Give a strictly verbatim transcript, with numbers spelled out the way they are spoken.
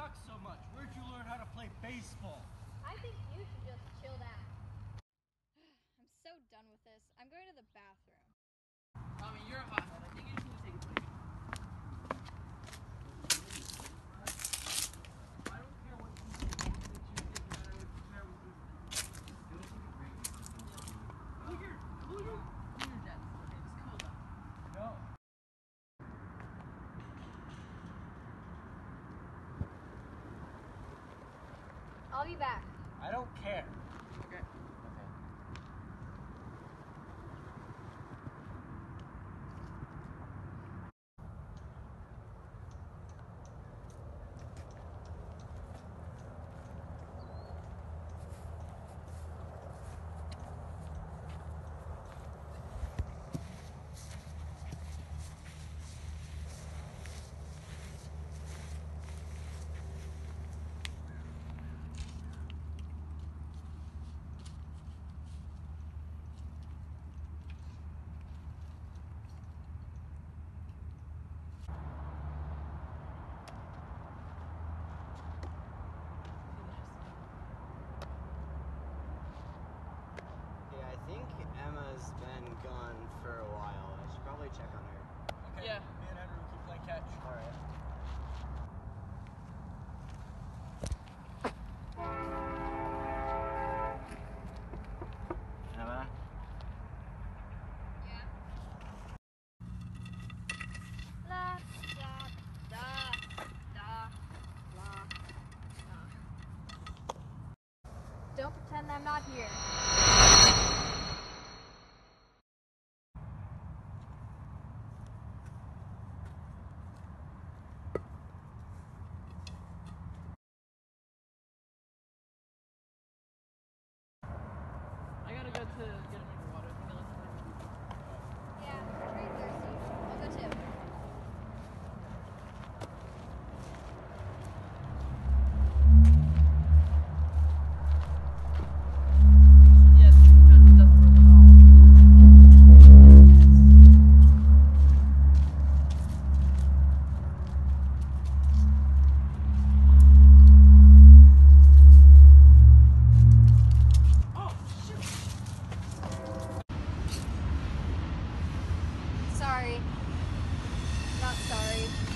talk so much? Where'd you learn how to play baseball? I think you should just chill down. I'm so done with this. I'm going to the bathroom. Tommy, you're a hothead. I think you just need to take a break. I don't care what you think. What makes you think that I would care what you think? Go take a break. Cool your, cool your, Cool your jets. Okay, just cool down. no. I'll be back. I don't care. Okay. Okay. Yeah, I think Emma's been gone for a while. I should probably check on her. Okay. Yeah. Me and Andrew keep playing catch. All right. Emma? Yeah. La da da da la da. Don't pretend I'm not here. I gotta go to get a drink of water. Can you listen to me? Yeah, I'm pretty thirsty. I'll go too. Yes, that doesn't work at all. Oh, shoot! Sorry. Not sorry.